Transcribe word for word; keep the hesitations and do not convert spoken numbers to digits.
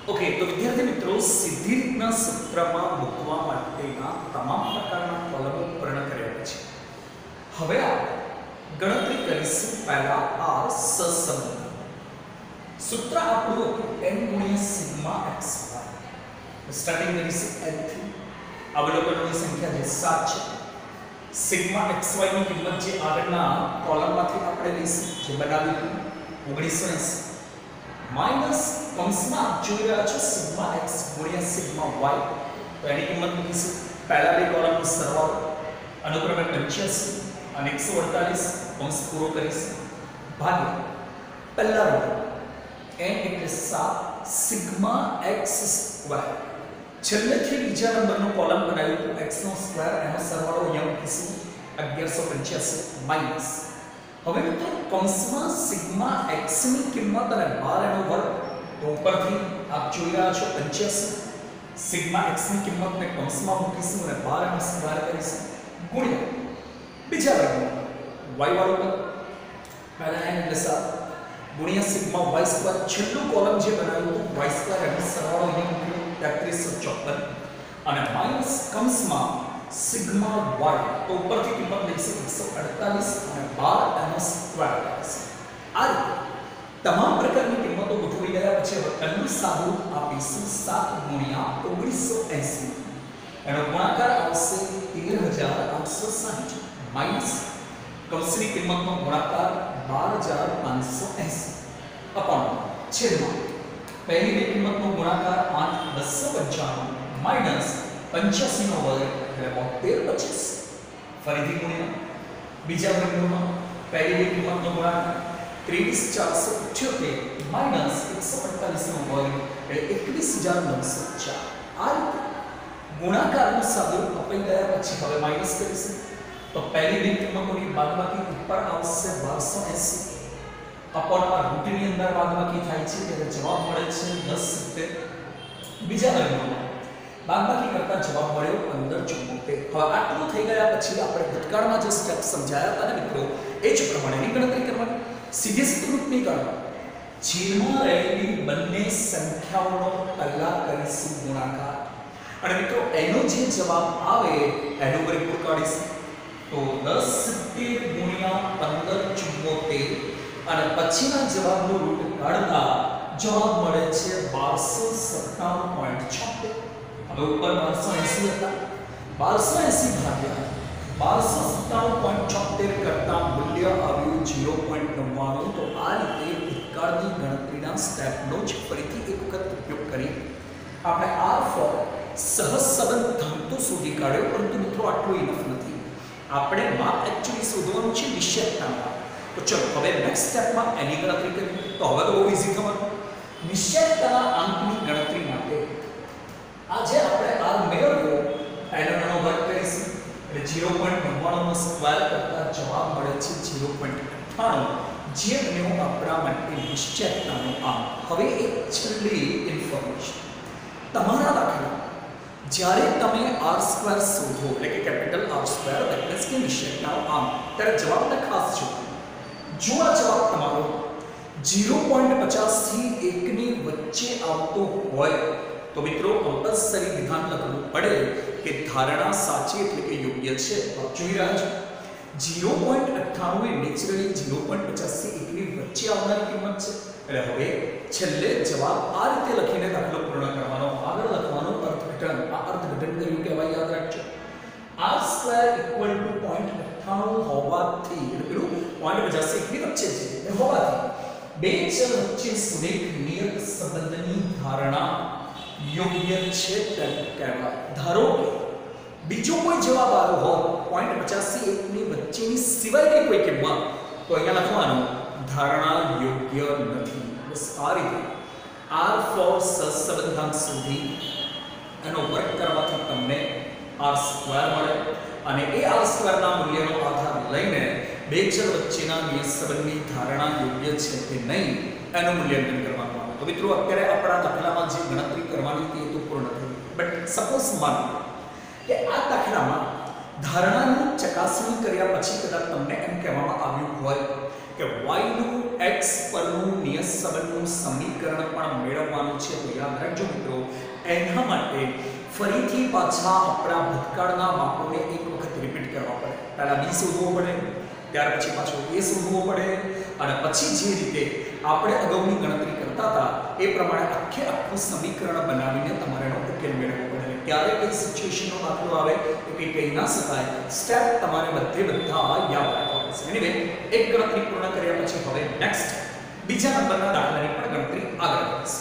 Okay, तो विद्यार्थी मित्रों सीधी રીતના સૂત્રમાં મૂકવા માટેના તમામ પ્રકારના કોલમો પૂર્ણ કર્યા પછી હવે આપણે ગણતરી કરીશું પહેલા આર સહસંબંધ. સૂત્ર આપણું હતું n ગુણ્યા સિગ્મા xy. સ્ટાર્ટિંગ કરીશું n થી. અવલોકનોની સંખ્યા જે સાત છે. સિગ્મા xy ની કિંમત જે આગળના કોલમમાંથી આપણે લઈશું જે બનાવ્યું હતું ઓગણીસો એંસી माइनस कंसમાં જોઈ રહ્યા છો સિગ્મા x ગુણ્યા સિગ્મા y. તો એની કિંમત મૂકીશું પહેલા બે કોલમનો સરવાળો અનુક્રમે પંચ્યાસી અને એકસો અડતાલીસ કૌંસ પૂરો કરીશું ભાગ્યા પહેલા રો n એટલે સાત સિગ્મા x સ્ક્વેર. છેલ્લેથી બીજા નંબરનો કોલમ બનાવ્યો તો x નો સ્ક્વેર એનો સરવાળો અહીંયા મૂકીશું અગિયારસો પંચ્યાસી માઈનસ હવે મિત્રો કૌંસમાં સિગ્મા x ની કિંમત અને બાર એનો વર્ગ તો ઉપરથી આપ જોઈ રહ્યા છો પંચ્યાસી સિગ્મા x ની કિંમતને કૌંસમાં મૂકીશું અને બાર એનો સ્ક્વેર કરીશું ગુણ્યા બીજા વર્ગમાં y વાળો પદ પહેલા n એટલે સાત ગુણ્યા સિગ્મા y સ્ક્વેર છેલ્લું કોલમ જે બનાવ્યું હતું y સ્ક્વેર એનો સરવાળો અહીંયા મૂક્યો તેત્રીસો ચોપન અને માઈનસ કૌંસમાં सिग्मा y तो ऊपर की कीमत लिखिए એકસો અડતાલીસ અને બાર એનો સ્ક્વેર કરીશું. આ રીતે તમામ પ્રકારની કિંમતો ગોઠવી ગયા પછી હવે પહેલું સાદું આપીશું સાત ગુણ્યા ઓગણીસો એંસી એનો ગુણાકાર આવશે તેર હજાર આઠસો સાઠ માઈનસ કૌંસની કિંમતનો ગુણાકાર બાર હજાર પાંચસો એંસી અપોન છેદમાં પહેલી બે કિંમતનો ગુણાકાર આઠ બસો પંચાણું માઈનસ પંચ્યાસી નો વર્ગ એટલે બોતેર પચીસ ફરીથી ગુણ્યા બીજા વર્ગમૂળમાં પહેલી બે કિંમતનો ગુણાકાર ત્રેવીસ ચારસો અઠ્યોતેર માઈનસ એકસો અડતાલીસ નો વર્ગ એટલે એકવીસ હજાર નવસો ચાર. આ રીતે ગુણાકારનું સાદુરૂપ અપાઈ ગયા પછી હવે માઈનસ કરીશું તો પહેલી બે કિંમતોની બાદબાકી ઉપર આવશે બારસો એંસી અપોન આ રૂટની અંદર બાદબાકી થાય છે એટલે જવાબ મળે છે દસ સિત્તેર. બીજા વર્ગમૂળમાં બાદબાકી કરતા જવાબ મળ્યો પંદર ચુમ્મોતેર. હવે આટલું થઈ ગયા પછી આપણે ભૂતકાળમાં જે સ્ટેપ સમજાયા હતા ને મિત્રો એ જ પ્રમાણેની ગણતરી કરવાની. સીધી સૂત્રરૂપ નહીં કરવાનું. છેદમાં રહેલી બંને સંખ્યાઓનો પહેલા કરીશું ગુણાકાર અને મિત્રો એનો જે જવાબ આવે એનો વર્ગમૂળ કાઢીશું તો દસ સિત્તેર ગુણ્યા પંદર ચુમ્મોતેર અને પછીના જવાબનો રૂટ કાઢતા જવાબ મળે છે બારસો સત્તાણું પોઈન્ટ છોતેર. હવે ઉપર બારસો એંસી હતા બારસો એંસી ભાગ્યા બારસો સત્તાણું પોઈન્ટ છોતેર કરતા મૂલ્ય આવ્યું ઝીરો પોઈન્ટ નવ્વાણું. તો આ રીતે ભૂતકાળની ગણતરીના સ્ટેપનો જ ફરીથી એક વખત ઉપયોગ કરી આપણે આર ફોર સહસંબંધ ધાંતો શોધી કાઢ્યો. પરંતુ મિત્રો આટલું ઇનફ નથી. આપણે માપ એક્ચ્યુઅલી શોધવાનું છે નિશ્ચયતામાં. તો ચલો હવે નેક્સ્ટ સ્ટેપમાં એની ગણતરી કરીએ. તો હવે તો બહુ ઈઝી થવાનું. નિશ્ચયતાના આંકની ગણતરી માટે આજે આપણે આ મેળવ્યો એનો નાનો વર્ગ કરીશું એટલે ઝીરો પોઈન્ટ નવ્વાણું નો સ્ક્વેર કરતા જવાબ મળે છે ઝીરો પોઈન્ટ અઠ્ઠાણું જે બન્યો આપણા માટે નિશ્ચયતાનો આંક. હવે એક છેલ્લી ઇન્ફોર્મેશન તમારા દાખલા જ્યારે તમે આર સ્ક્વેર શોધો એટલે કે capital R square that means કે નિશ્ચયતાનો આંક ત્યારે જવાબને ખાસ જુઓ. જો આ જવાબ તમારો ઝીરો પોઈન્ટ પચાસ થી એક ની વચ્ચે આવતો હોય તો મિત્રો કંપલસરી વિધાન લખવું પડે કે ધારણા સાચી એટલે કે યોગ્ય છે. જોઈ રહ્યા છો ઝીરો પોઈન્ટ અઠ્ઠાણું એ નેચરલી ઝીરો પોઈન્ટ પચાસ થી એક ની વચ્ચે આવનારી કિંમત છે. એટલે હવે છેલ્લે જવાબ આ રીતે લખીને દાખલો પૂર્ણ કરવાનો. આગળ લખવાનો અર્થઘટન. આ અર્થઘટન કર્યું કહેવાય યાદ રાખજો. R square equal to point અઠ્ઠાણું હોવાથી એટલે પેલું પોઈન્ટ પચાસ થી એક ની વચ્ચે છે એ હોવાથી બે ચલ વચ્ચે સુરેખ નિયત સંબંધની ધારણા યોગ્ય છે તેમ કહેવાય. ધારો કે બીજો કોઈ જવાબ આવ્યો હોય પોઈન્ટ પચાસ થી એક ની વચ્ચેની સિવાયની કોઈ કિંમત તો અહીંયા લખવાનું ધારણા યોગ્ય નથી. બસ આ રીતે આર ફોર સહસંબંધાંક શોધી એનો વર્ગ કરવાથી તમને આર સ્ક્વેર મળે અને એ આર સ્ક્વેરના મૂલ્યનો આધાર લઈને બે ચલ વચ્ચેના નિયત સંબંધની ધારણા યોગ્ય છે કે નહીં એનું મૂલ્યાંકન કરવાનું. તો મિત્રો અત્યારે આપણા દાખલામાં જે ગણતરી કરવાની હતી એ તો પૂર્ણ થઈ. બટ સપોઝ માનો કે આ દાખલામાં ધારણાની ચકાસણી કર્યા પછી કદાચ તમને એમ કહેવામાં આવ્યું હોય કે y નું x પરનું નિયત સંબંધનું સમીકરણ પણ મેળવવાનું છે. તો યાદ રાખજો મિત્રો, એના માટે ફરીથી પાછા આપણા ભૂતકાળના માપોને એક વખત રિપીટ કરવા પડે. પહેલા બી શોધવો પડે, ત્યાર પછી પાછો એ શોધવો પડે, અને પછી જે રીતે આપણે અગાઉની ગણતરી કરતા હતા એ પ્રમાણે આખે આખું સમીકરણ બનાવીને તમારે એનો ઉકેલ મેળવવો પડે. ક્યારે કઈ સિચ્યુએશનનો દાખલો આવે એ કંઈ કહી ના શકાય. સ્ટેપ તમારે બધે બધા યાદ રાખવા પડશે. એનીવે, એક ગણતરી પૂર્ણ કર્યા પછી હવે નેક્સ્ટ બીજા નંબરના દાખલાની પણ ગણતરી આગળ કરીશું.